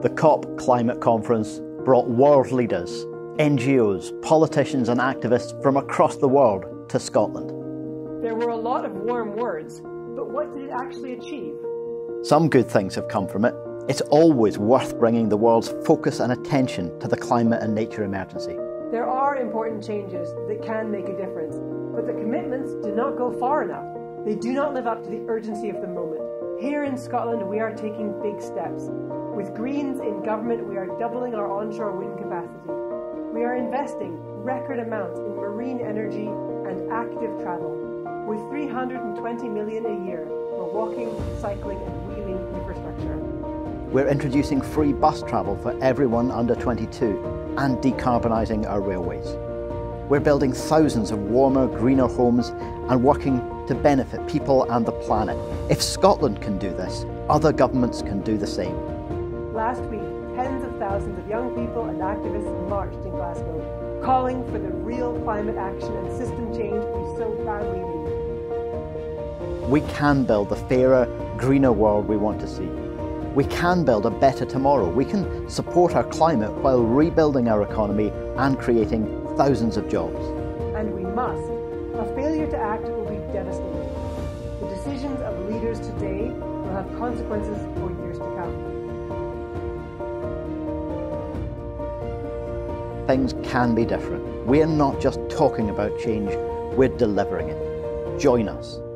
The COP climate conference brought world leaders, NGOs, politicians and activists from across the world to Scotland. There were a lot of warm words, but what did it actually achieve? Some good things have come from it. It's always worth bringing the world's focus and attention to the climate and nature emergency. There are important changes that can make a difference, but the commitments do not go far enough. They do not live up to the urgency of the moment. Here in Scotland, we are taking big steps. With Greens in government, we are doubling our onshore wind capacity. We are investing record amounts in marine energy and active travel. With 320 million a year for walking, cycling and wheeling infrastructure. We're introducing free bus travel for everyone under 22 and decarbonising our railways. We're building thousands of warmer, greener homes and working to benefit people and the planet. If Scotland can do this, other governments can do the same. Last week, tens of thousands of young people and activists marched in Glasgow, calling for the real climate action and system change we so badly need. We can build the fairer, greener world we want to see. We can build a better tomorrow. We can support our climate while rebuilding our economy and creating thousands of jobs. And we must. A failure to act will be devastating. The decisions of leaders today will have consequences for years to come. Things can be different. We are not just talking about change, we're delivering it. Join us.